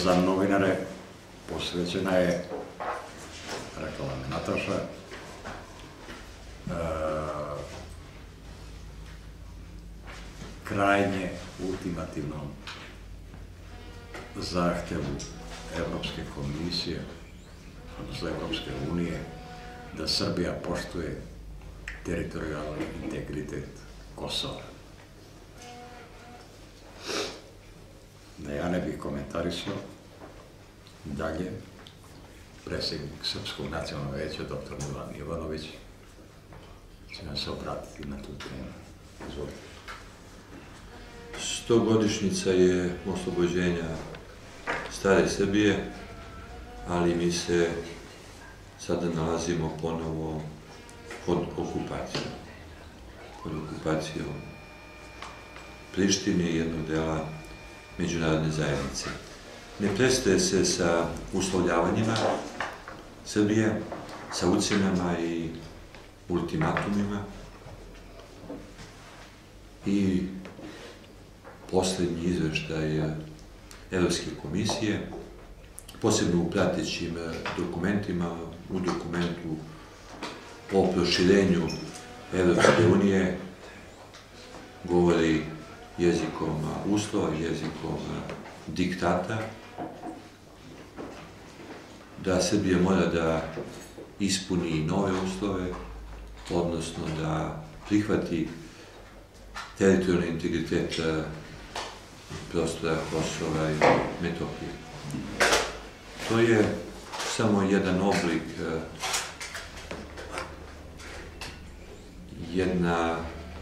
za novinare posvećena je, rekla me Nataša, krajnje ultimativnom zahtevu Evropske komisije, odnosno Evropske unije, da Srbija poštuje teritorijalni integritet Kosova. Da ja ne bih komentarisao dalje, predsjednik Srpskog nacionalnog vijeća, dr. Milan Ivanović, će nam se obratiti na tu temu. Izvolite. 100-godišnjica je oslobođenja stare Srbije, ali mi se sada nalazimo ponovo pod okupacijom. Pod okupacijom Prištine i jednog dela međunarodne zajednice. Ne prestaje se sa uslovljavanjima Srbije, sa ucenama i ultimatumima i poslednji izveštaj Evropske komisije, posebno u pratećim dokumentima, u dokumentu o proširenju Evropske unije, govori jezikom uslova, jezikom diktata, da Srbija mora da ispuni nove uslove, odnosno da prihvati teritorijalni integritet prostora Kosova i Metohije. To je samo jedan oblik, jedna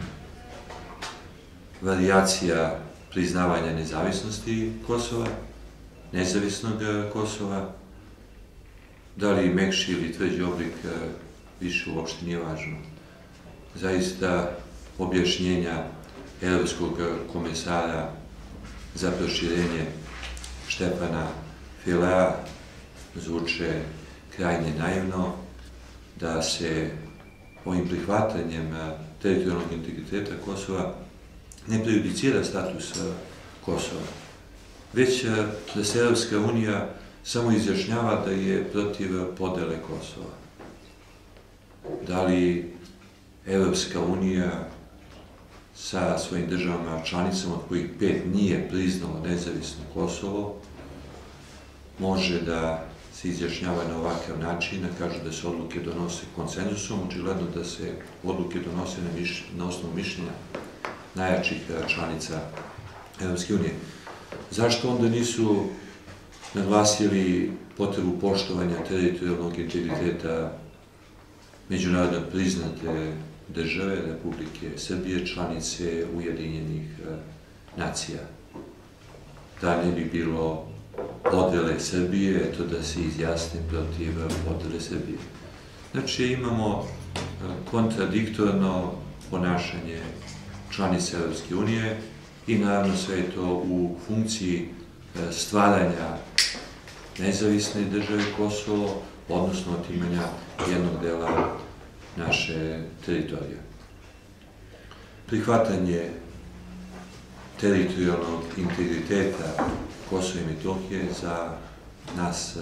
varijacija priznavanja nezavisnosti Kosova, nezavisnog Kosova. Da li mekši ili tvrđi oblik više uopšte nije važno. Zaista objašnjenja Evropskog komesara za proširenje Štefana Filea zvuče krajnje naivno, da se ovim prihvatanjem teritorijalnog integriteta Kosova ne prejudicira status Kosova, već da se Evropska unija samo izjašnjava da je protiv podele Kosova. Da li Evropska unija sa svojim državama članicama, od kojih 5 nije priznalo nezavisno Kosovo, može da se izjašnjava na ovakav način, da kažu da se odluke donose konsenzusom, očigledno da se odluke donose na osnovu mišljenja najjačih članica Evropske unije. Zašto onda nisu naglasili potrebu poštovanja teritorijalnog integriteta međunarodno priznate države, Republike Srbije, članice Ujedinjenih nacija? Da ne bi bilo podele Srbije, eto da se izjasne protiv podele Srbije. Znači imamo kontradiktorno ponašanje članice Evropske unije i naravno sve je to u funkciji stvaranja nezavisne države Kosovo, odnosno otimanja jednog dela naše teritorije. Prihvatanje teritorijalnog integriteta Kosova i Metohije za nas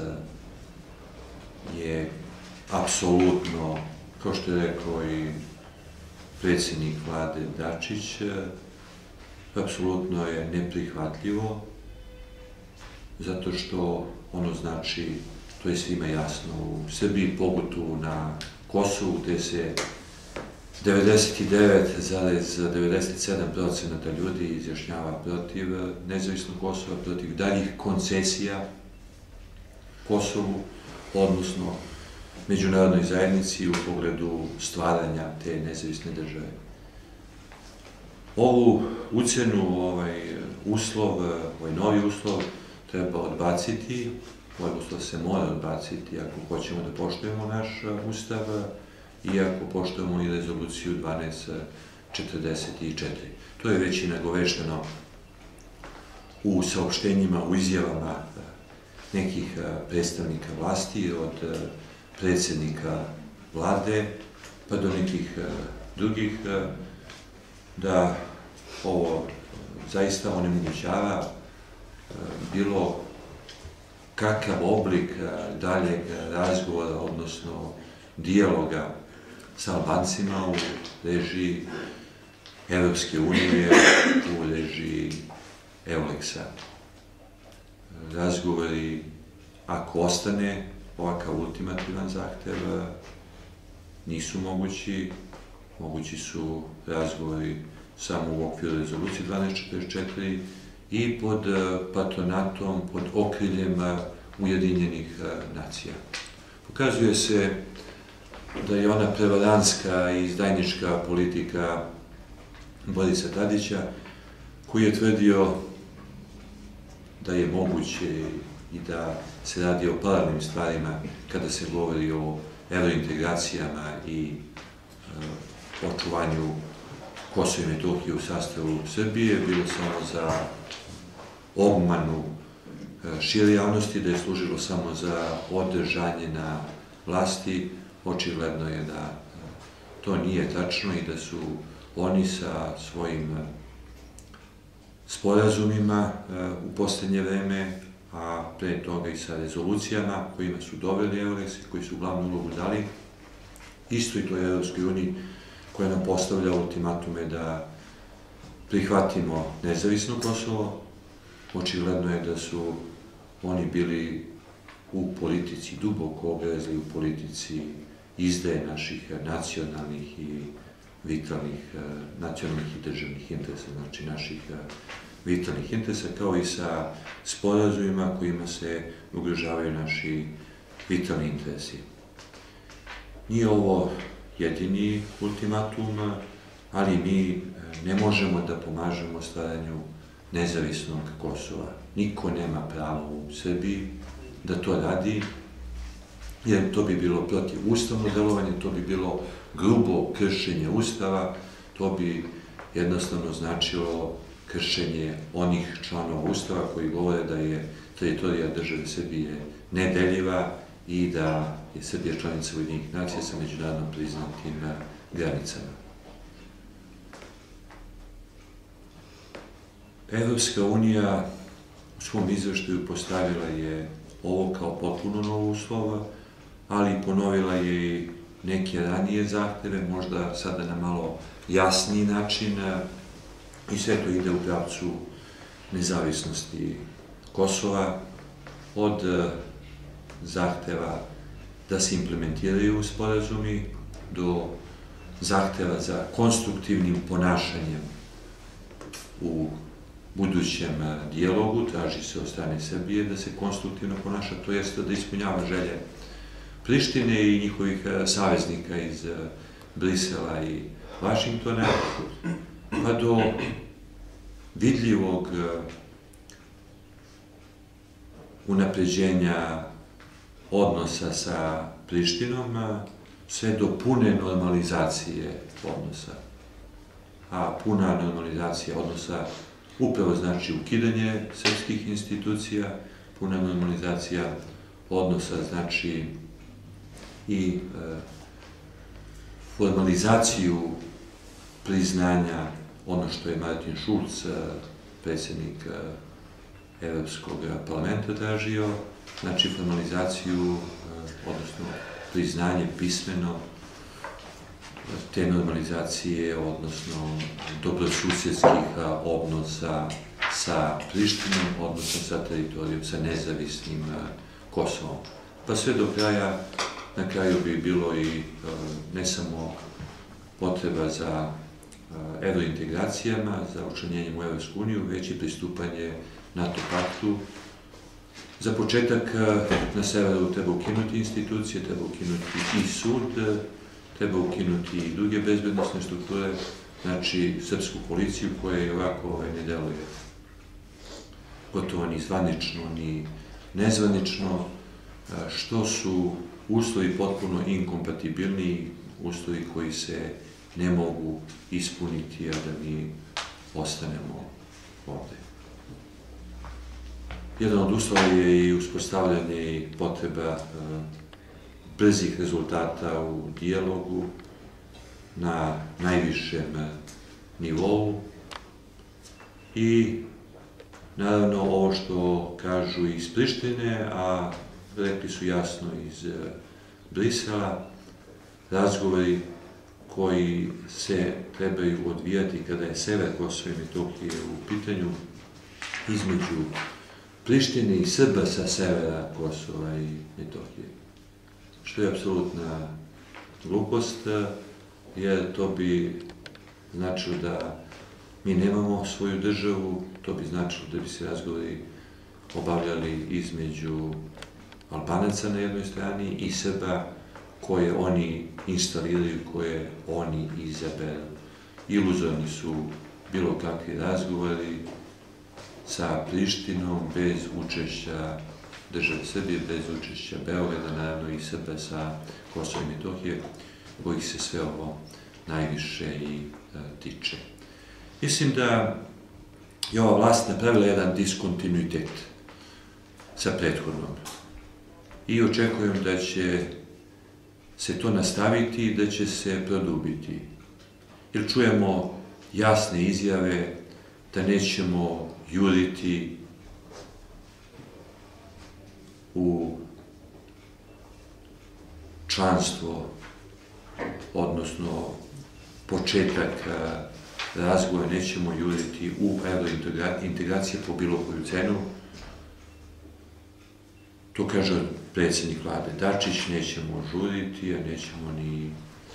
je apsolutno, kao što je rekao i predsjednik vlade Dačić, apsolutno je neprihvatljivo, zato što ono znači, to je svima jasno, u Srbiji, pogotovo na Kosovu, gde se 99,97% ljudi izjašnjava protiv nezavisnog Kosova, protiv daljih koncesija Kosovu, odnosno međunarodnoj zajednici u pogledu stvaranja te nezavisne države. Ovu ucenu, ovaj uslov, ovaj novi uslov treba odbaciti, ovaj uslov se mora odbaciti ako hoćemo da poštujemo naš ustav i ako poštujemo i rezoluciju 1244. To je već i nagovešteno u saopštenjima, u izjavama nekih predstavnika vlasti, od predsjednika vlade pa do nekih drugih, da ovo zaista onemogućava bilo kakav oblik daljeg razgovora, odnosno dijaloga sa Albancima u režiji Evropske unije, u režiji Eulexa. Razgovori, ako ostane ovakav ultimativan zahtev, nisu mogući. Mogući su razgovori samo u okviru rezolucije 1244 i pod patronatom, pod okriljem Ujedinjenih nacija. Pokazuje se da je ona prevarantska i izdajnička politika Borisa Tadića, koji je tvrdio da je moguće i da se radi o paralelnim stvarima kada se govori o evrointegracijama i očuvanju Kosova i Metohije u sastavu Srbije, bilo samo za obmanu šire javnosti, da je služilo samo za održanje na vlasti. Očigledno je da to nije tačno i da su oni sa svojim sporazumima u posljednje vreme, a pre toga i sa rezolucijama kojima su doveli Eulex i koji su glavnu ulogu dali, isto i toj Evropskoj uniji koja nam postavlja ultimatume da prihvatimo nezavisno Kosovo. Očigledno je da su oni bili u politici, duboko ogrezli u politici izdaje naših nacionalnih i vitalnih, nacionalnih i državnih interesa, znači naših vitalnih interesa, kao i sa sporazumima kojima se ugrožavaju naši vitalni interesi. Nije ovo jedini ultimatum, ali mi ne možemo da pomažemo stvaranju nezavisnog Kosova. Niko nema pravo u Srbiji da to radi, jer to bi bilo protivustavno delovanje, to bi bilo grubo kršenje Ustava, to bi jednostavno značilo kršenje onih članova Ustava koji govore da je teritorija države Srbije nedeljiva i da je Srbija članica Ujedinjenih nacija sa međunarodno priznatim granicama. Evropska unija u svom izveštaju postavila je ovo kao potpuno novo uslova, ali ponovila je i neke ranije zahteve, možda sada na malo jasniji način, i sve to ide u pravcu nezavisnosti Kosova, od zahteva da se implementiraju sporazumi do zahteva za konstruktivnim ponašanjem u budućem dijalogu. Traži se od strane Srbije da se konstruktivno ponaša, to jeste da ispunjava želje Prištine i njihovih saveznika iz Brisela i Vašingtona, pa do vidljivog unapređenja odnosa sa Prištinom, sve do pune normalizacije odnosa. A puna normalizacija odnosa upravo znači ukidanje srpskih institucija, puna normalizacija odnosa znači i formalizaciju priznanja ono što je Martin Schulz, predsjednik Evropskog parlamenta, tražio, znači formalizaciju, odnosno priznanje pismeno te normalizacije, odnosno dobrosusjedskih odnosa sa Prištinom, odnosno sa teritorijom, sa nezavisnim Kosovom. Pa sve do kraja, na kraju bi bilo i ne samo potreba za evrointegracijama, za učlanjenjem u Evropsku uniju, već i pristupanje NATO paktu. Za početak, na severu treba ukinuti institucije, treba ukinuti i sud, treba ukinuti i druge bezbednosne strukture, znači srpsku policiju koja je ovako ne deluje gotovo ni zvanično, ni nezvanično, što su uslovi potpuno inkompatibilni, uslovi koji se ne mogu ispuniti, a da mi ostanemo ovde. Jedan od uslova je i uspostavljanje i potreba brzih rezultata u dijalogu na najvišem nivou i naravno ovo što kažu iz Prištine, a rekli su jasno iz Brisela, razgovori koji se trebaju odvijati kada je sever Kosova i Metohije u pitanju između Prištine i Srba sa severa Kosova i Metohije. Što je apsolutna glupost, jer to bi značilo da mi nemamo svoju državu, to bi značilo da bi se razgovori obavljali između Albanaca na jednoj strani i Srba koje oni instaliraju, koje oni izaberu. Iluzorni su bilo kakvi razgovori sa Prištinom bez učešća države Srbije, bez učešća Beograda, naravno i Srba sa Kosova i Metohije, kojih se sve ovo najviše i tiče. Mislim da je ova vlast napravila jedan diskontinuitet sa prethodnom i očekujem da će se to nastaviti i da će se produbiti. Jer čujemo jasne izjave da nećemo juriti u članstvo, odnosno početak razgovora, nećemo juriti u eurointegracije po bilo koju cenu. To kaže predsjednik vlade Dačić, nećemo žuriti, a nećemo ni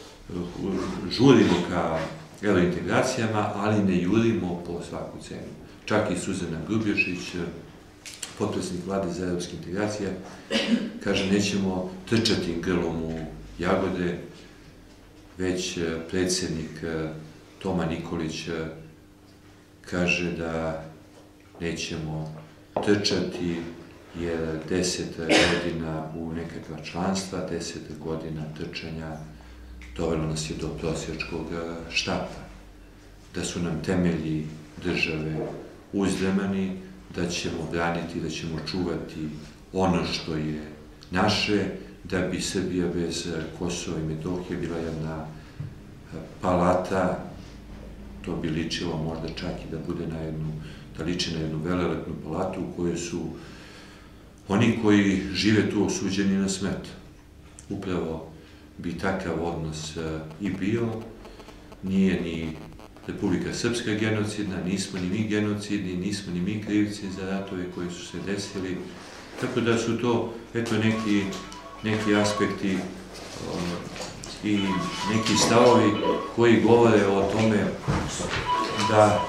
žurimo ka eurointegracijama, ali ne jurimo po svaku cenu. Čak i Suzana Grubješić, potpredsjednik vlade za evropske integracije, kaže nećemo trčati grlom u jagode, već predsjednik Toma Nikolić kaže da nećemo trčati jer 10 godina u nekakva članstva, 10 godina trčanja dovelo nas je do prosjačkog štapa. Da su nam temelji države uzdrmani, da ćemo braniti, da ćemo čuvati ono što je naše, da bi Srbija bez Kosova i Metohije bila jedna palata, to bi ličilo možda čak i da bude da liči na jednu velelepnu palatu u kojoj su oni koji žive tu osuđeni na smrt. Upravo bi takav odnos i bio. Nije ni Republika Srpska genocidna, nismo ni mi genocidni, nismo ni mi krivci za ratove koji su se desili. Tako da su to, eto, neki aspekti i neki stavovi koji govore o tome da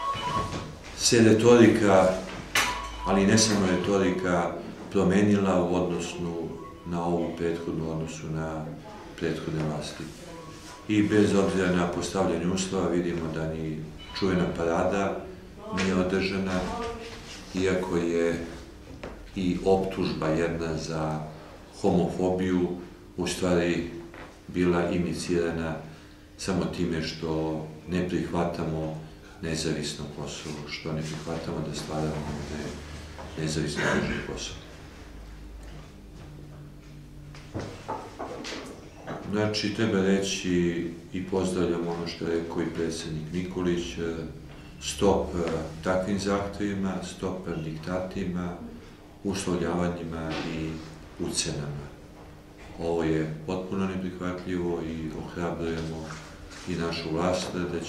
se retorika, ali ne samo retorika, promenila u odnosu na ovu prethodnu, odnosu na prethodne vlasti. I bez obzira na postavljanje uslova vidimo da ni čuvena parada nije održana, iako je i optužba jedna za homofobiju u stvari bila inicirana samo time što ne prihvatamo nezavisno Kosovo, što ne prihvatamo da stvaramo nezavisno državu Kosovo. Znači, treba reći i pozdravljam ono što je rekao i predsjednik Nikolić, stop takvim zahtjevima, stop diktatima, uslovljavanjima i ucenama. Ovo je potpuno neprihvatljivo i ohrabrujemo i našu vlast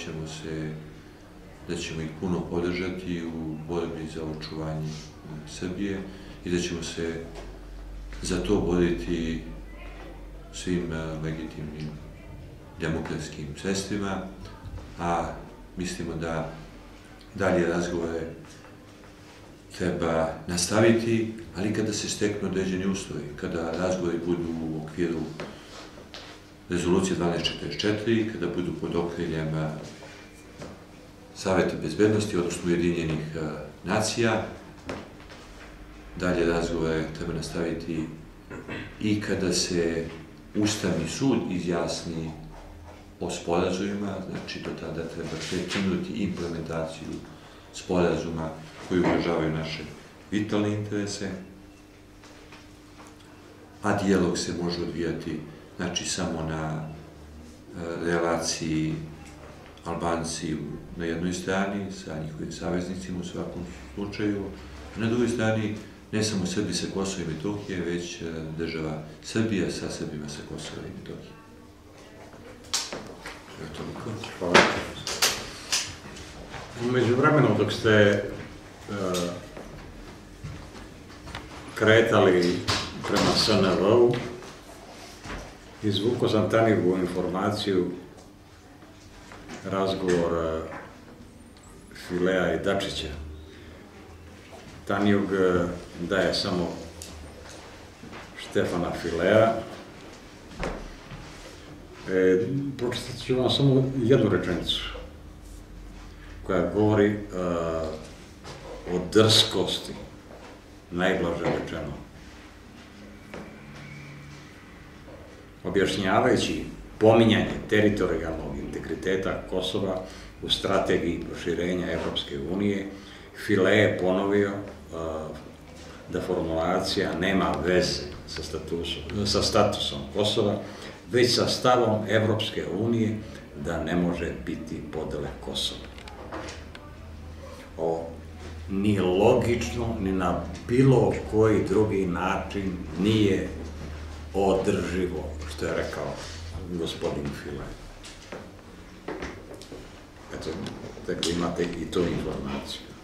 da ćemo ih puno podržati u borbi za očuvanje Srbije i da ćemo se za to boriti svim legitimnim demokratskim sredstvima, a mislimo da dalje razgovore treba nastaviti, ali kada se steknu određeni uslovi, kada razgovori budu u okviru rezolucije 1244, kada budu pod okriljem Saveta bezbednosti, odnosno Ujedinjenih nacija, dalje razgovore treba nastaviti i kada se Ustavni sud izjasni o sporazumima, znači do tada treba prekinuti implementaciju sporazuma koji ugrožavaju naše vitalne interese, a dijalog se može odvijati znači samo na relaciji Albanci na jednoj strani, sa njihovim saveznicima u svakom slučaju, a na drugoj strani ne samo Srbi sa Kosova i Metohije, već država Srbija sa Srbima sa Kosova i Metohije. Evo toliko. Hvala. Umeđu vremenu, dok ste kretali prema SNV-u, izvukao sam Tanjugu informaciju, razgovor Filea i Dačića. Tanjug daje samo Štefana Filea. Pročitat ću vam samo jednu rečenicu koja govori o drskosti, najblaže rečeno. Objašnjavajući pominjanje teritorijalnog integriteta Kosova u strategiji proširenja Evropske unije, File je ponovio da formulacija nema veze sa statusom Kosova, već sa stavom Evropske unije da ne može biti podele Kosova. Ovo ni logično, ni na bilo koji drugi način nije održivo, što je rekao gospodin File. Eto, tako imate i tu informaciju.